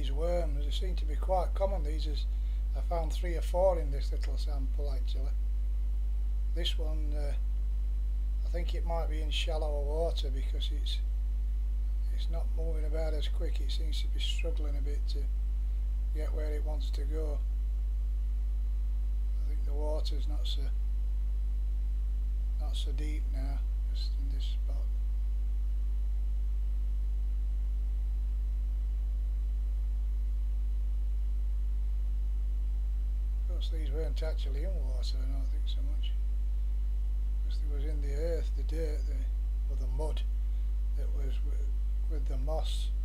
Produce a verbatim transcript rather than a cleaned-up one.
these worms. They seem to be quite common. These is, I found three or four in this little sample actually. This one, uh, I think it might be in shallower water because it's it's not moving about as quick. It seems to be struggling a bit to get where it wants to go. I think the water's not so not so deep now, just in this spot. Of course these weren't actually in water, I don't think so much. Because they was in the earth, the dirt, the, or the mud that was with, with the moss